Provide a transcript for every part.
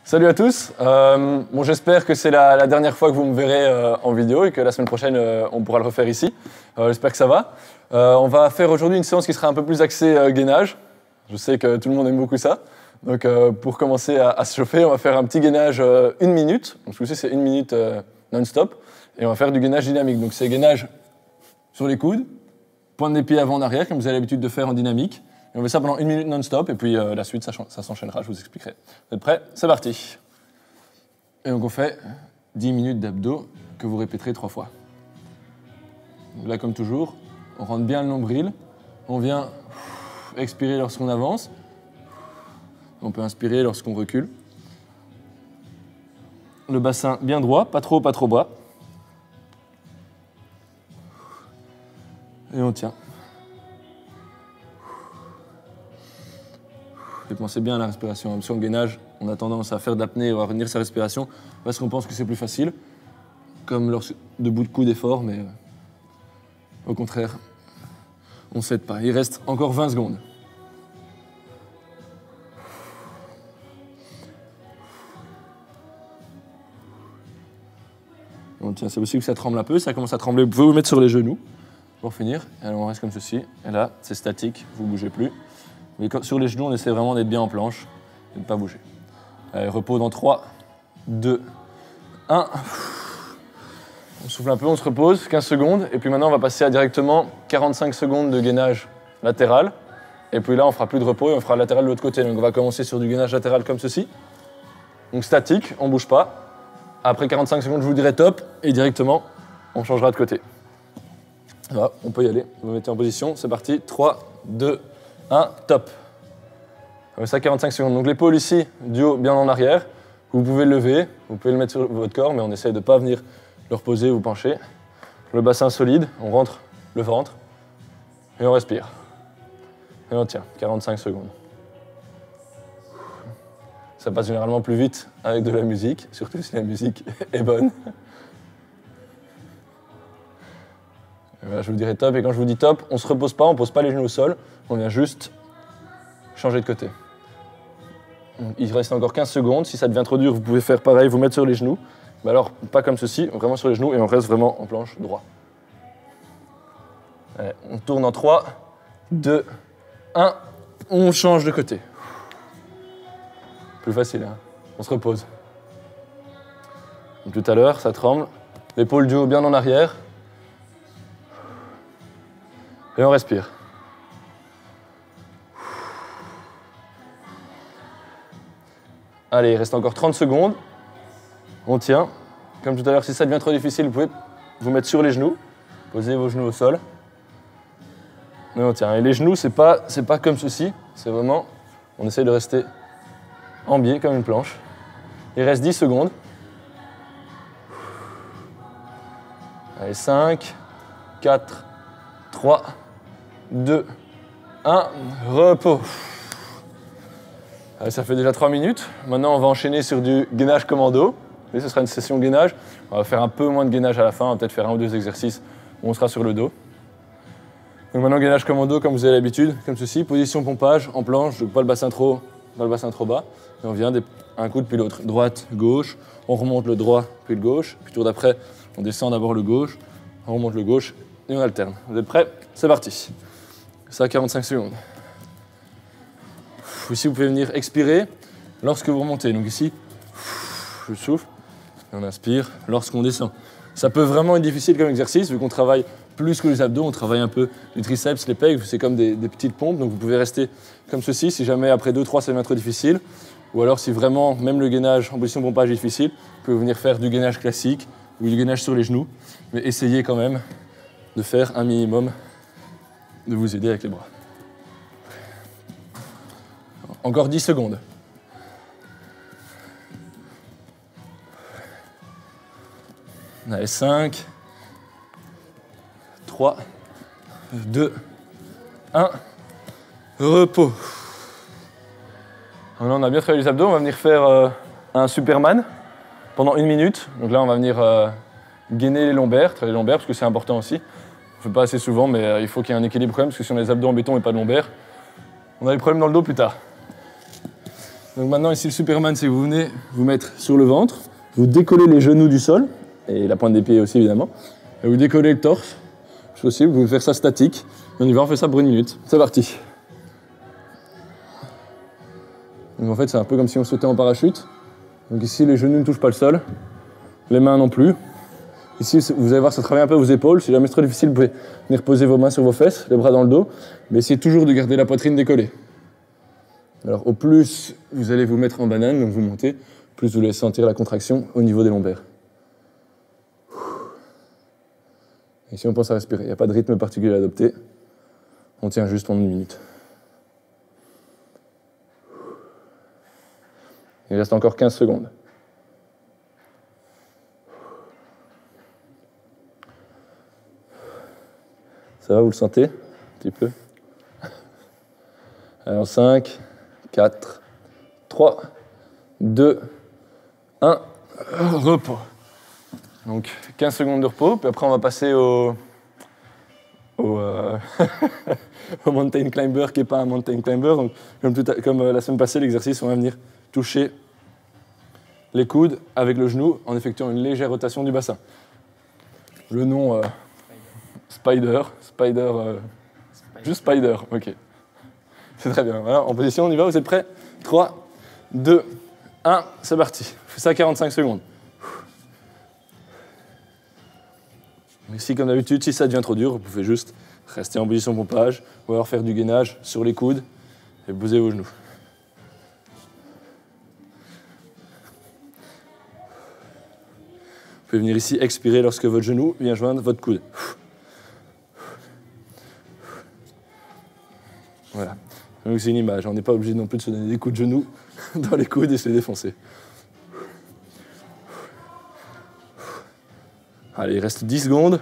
Salut à tous. Bon, j'espère que c'est la dernière fois que vous me verrez en vidéo et que la semaine prochaine, on pourra le refaire ici. J'espère que ça va. On va faire aujourd'hui une séance qui sera un peu plus axée gainage. Je sais que tout le monde aime beaucoup ça. Donc, pour commencer à se chauffer, on va faire un petit gainage 1 minute. Donc, ce coup-ci, c'est 1 minute non-stop. Et on va faire du gainage dynamique. Donc, c'est gainage sur les coudes, pointe des pieds avant en arrière, comme vous avez l'habitude de faire en dynamique. Et on fait ça pendant 1 minute non-stop, et puis la suite, ça s'enchaînera, je vous expliquerai. Vous êtes prêts? C'est parti. Et donc on fait 10 minutes d'abdos que vous répéterez 3 fois. Donc là, comme toujours, on rentre bien le nombril, on vient expirer lorsqu'on avance, on peut inspirer lorsqu'on recule. Le bassin bien droit, pas trop bas. Et on tient. Et pensez bien à la respiration. Même si en gainage, on a tendance à faire de l'apnée ou à retenir sa respiration parce qu'on pense que c'est plus facile, comme debout de coude d'effort, mais au contraire, on ne s'aide pas. Il reste encore 20 secondes. On tient, c'est possible que ça tremble un peu, ça commence à trembler. Vous pouvez vous mettre sur les genoux pour finir. Et alors on reste comme ceci. Et là, c'est statique, vous ne bougez plus. Mais sur les genoux, on essaie vraiment d'être bien en planche et de ne pas bouger. Allez, repos dans 3, 2, 1. On souffle un peu, on se repose, 15 secondes. Et puis maintenant, on va passer à directement 45 secondes de gainage latéral. Et puis là, on fera plus de repos et on fera latéral de l'autre côté. Donc on va commencer sur du gainage latéral comme ceci. Donc statique, on ne bouge pas. Après 45 secondes, je vous dirai top. Et directement, on changera de côté. Voilà, on peut y aller. Vous vous mettez en position, c'est parti. 3, 2, 1, top. Ça, 45 secondes. Donc l'épaule ici, du haut, bien en arrière. Vous pouvez le lever, vous pouvez le mettre sur votre corps, mais on essaye de ne pas venir le reposer ou pencher. Le bassin solide, on rentre le ventre et on respire. Et on tient, 45 secondes. Ça passe généralement plus vite avec de la musique, surtout si la musique est bonne. Et voilà, je vous dirai top, et quand je vous dis top, on ne se repose pas, on ne pose pas les genoux au sol, on vient juste changer de côté. Il reste encore 15 secondes. Si ça devient trop dur, vous pouvez faire pareil, vous mettre sur les genoux. Mais alors, pas comme ceci, vraiment sur les genoux et on reste vraiment en planche droit. Allez, on tourne en 3, 2, 1. On change de côté. Plus facile, hein. On se repose. Comme tout à l'heure, ça tremble. L'épaule du haut bien en arrière. Et on respire. Allez, il reste encore 30 secondes. On tient. Comme tout à l'heure, si ça devient trop difficile, vous pouvez vous mettre sur les genoux. Posez vos genoux au sol. Et on tient. Et les genoux, c'est pas comme ceci. C'est vraiment, on essaye de rester en biais comme une planche. Il reste 10 secondes. Allez, 5, 4, 3, 2, 1. Repos. Ça fait déjà 3 minutes. Maintenant, on va enchaîner sur du gainage commando. Et ce sera une session gainage. On va faire un peu moins de gainage à la fin. On va peut-être faire 1 ou 2 exercices où on sera sur le dos. Donc maintenant, gainage commando, comme vous avez l'habitude, comme ceci. Position pompage, en planche, donc pas le bassin trop bas. Et on vient un coude puis l'autre. Droite, gauche. On remonte le droit puis le gauche. Puis tour d'après, on descend d'abord le gauche. On remonte le gauche et on alterne. Vous êtes prêts? C'est parti. Ça, 45 secondes. Ici, vous pouvez venir expirer lorsque vous remontez. Donc ici, je souffle et on inspire lorsqu'on descend. Ça peut vraiment être difficile comme exercice, vu qu'on travaille plus que les abdos, on travaille un peu les triceps, les pecs, c'est comme des petites pompes. Donc vous pouvez rester comme ceci, si jamais après 2-3 ça devient trop difficile. Ou alors si vraiment, même le gainage en position pompage est difficile, vous pouvez venir faire du gainage classique ou du gainage sur les genoux. Mais essayez quand même de faire un minimum, de vous aider avec les bras. Encore 10 secondes. Allez, 5, 3, 2, 1. Repos. Maintenant, on a bien travaillé les abdos. On va venir faire un Superman pendant 1 minute. Donc là, on va venir gainer les lombaires, travailler les lombaires, parce que c'est important aussi. On ne fait pas assez souvent, mais il faut qu'il y ait un équilibre quand même, parce que si on a les abdos en béton et pas de lombaires, on a des problèmes dans le dos plus tard. Donc maintenant, ici, le Superman, c'est que vous venez vous mettre sur le ventre, vous décollez les genoux du sol, et la pointe des pieds aussi, évidemment, et vous décollez le torse. C'est possible, vous pouvez faire ça statique. On y va, on fait ça pour 1 minute. C'est parti. Donc en fait, c'est un peu comme si on sautait en parachute. Donc ici, les genoux ne touchent pas le sol, les mains non plus. Ici, vous allez voir, ça travaille un peu vos épaules. Si jamais c'est trop difficile, vous pouvez venir poser vos mains sur vos fesses, les bras dans le dos. Mais essayez toujours de garder la poitrine décollée. Alors au plus vous allez vous mettre en banane, donc vous montez, plus vous allez sentir la contraction au niveau des lombaires. Et si on pense à respirer, il n'y a pas de rythme particulier à adopter. On tient juste pendant 1 minute. Il reste encore 15 secondes. Ça va, vous le sentez? Un petit peu. Alors 5, 4, 3, 2, 1, repos. Donc 15 secondes de repos, puis après on va passer au mountain climber qui n'est pas un mountain climber. Donc, comme la semaine passée, l'exercice, on va venir toucher les coudes avec le genou en effectuant une légère rotation du bassin. Le nom Spider, juste Spider, ok. C'est très bien. Voilà, en position, on y va, vous êtes prêts? 3, 2, 1, c'est parti. On fait ça 45 secondes. Ici, comme d'habitude, si ça devient trop dur, vous pouvez juste rester en position pompage ou alors faire du gainage sur les coudes et poser vos genoux. Vous pouvez venir ici expirer lorsque votre genou vient joindre votre coude. Voilà. Donc c'est une image, on n'est pas obligé non plus de se donner des coups de genoux dans les coudes et se les défoncer. Allez, il reste 10 secondes.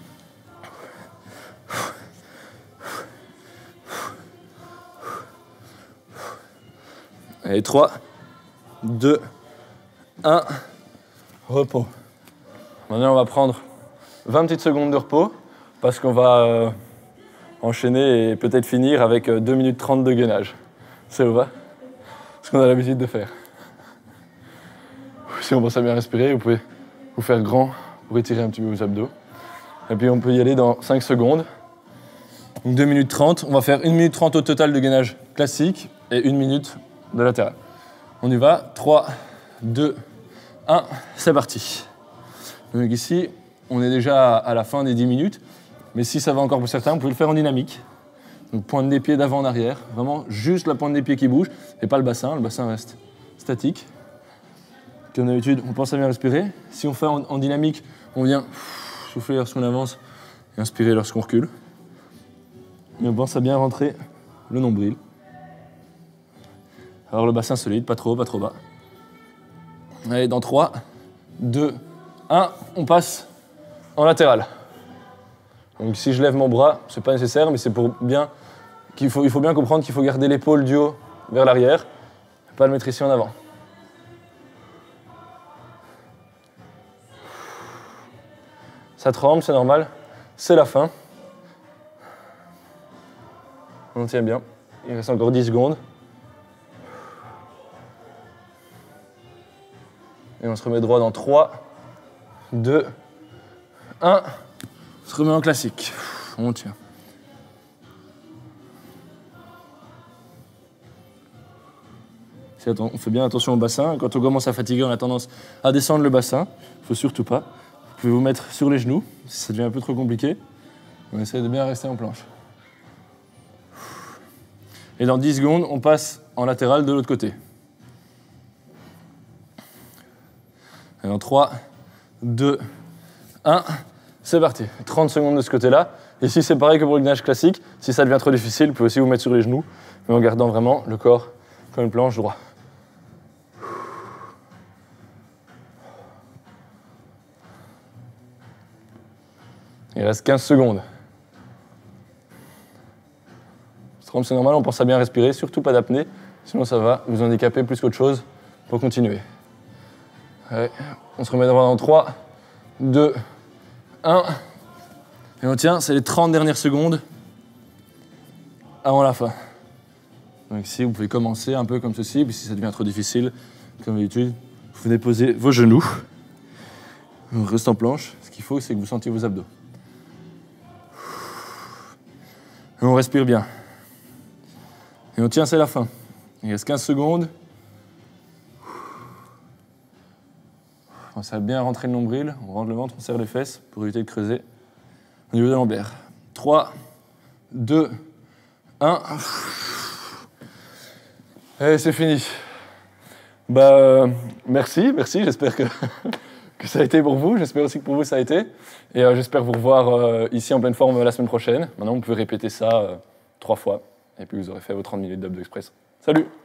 Allez, 3, 2, 1, repos. Maintenant, on va prendre 20 petites secondes de repos parce qu'on va enchaîner et peut-être finir avec 2 minutes 30 de gainage. Ça vous va? Ce qu'on a l'habitude de faire. Si on pense à bien respirer, vous pouvez vous faire grand pour étirer un petit peu vos abdos. Et puis on peut y aller dans 5 secondes. Donc 2 minutes 30. On va faire 1 minute 30 au total de gainage classique et 1 minute de latéral. On y va. 3, 2, 1, c'est parti. Donc ici, on est déjà à la fin des 10 minutes. Mais si ça va encore pour certains, vous pouvez le faire en dynamique. Donc pointe des pieds d'avant en arrière. Vraiment juste la pointe des pieds qui bouge et pas le bassin. Le bassin reste statique. Comme d'habitude, on pense à bien respirer. Si on fait en dynamique, on vient souffler lorsqu'on avance et inspirer lorsqu'on recule. Et on pense à bien rentrer le nombril. Alors le bassin solide, pas trop haut, pas trop bas. Allez, dans 3, 2, 1, on passe en latéral. Donc si je lève mon bras, c'est pas nécessaire, mais c'est pour bien il faut bien comprendre qu'il faut garder l'épaule du haut vers l'arrière, pas le mettre ici en avant. Ça tremble, c'est normal. C'est la fin. On tient bien. Il reste encore 10 secondes. Et on se remet droit dans 3, 2, 1. On se remet en classique. On tient. On fait bien attention au bassin. Quand on commence à fatiguer, on a tendance à descendre le bassin. Il ne faut surtout pas. Vous pouvez vous mettre sur les genoux. Si ça devient un peu trop compliqué, on essaie de bien rester en planche. Et dans 10 secondes, on passe en latéral de l'autre côté. Et dans 3, 2, 1, c'est parti. 30 secondes de ce côté-là. Ici, c'est pareil que pour le gainage classique. Si ça devient trop difficile, vous pouvez aussi vous mettre sur les genoux, mais en gardant vraiment le corps comme une planche droit. Il reste 15 secondes. C'est normal, on pense à bien respirer, surtout pas d'apnée, sinon ça va vous handicaper plus qu'autre chose pour continuer. Allez, on se remet droit dans 3, 2, 1. Et on tient, c'est les 30 dernières secondes avant la fin. Donc ici, vous pouvez commencer un peu comme ceci, puis si ça devient trop difficile, comme d'habitude, vous venez poser vos genoux. On reste en planche. Ce qu'il faut, c'est que vous sentiez vos abdos. Et on respire bien. Et on tient, c'est la fin. Il reste 15 secondes. On va bien rentrer le nombril, on rentre le ventre, on serre les fesses pour éviter de creuser au niveau de la lombaire. 3, 2, 1. Et c'est fini. Merci, j'espère que ça a été pour vous, j'espère aussi que pour vous ça a été. Et j'espère vous revoir ici en pleine forme la semaine prochaine. Maintenant, vous pouvez répéter ça 3 fois, et puis vous aurez fait vos 30 minutes d'abdos express. Salut!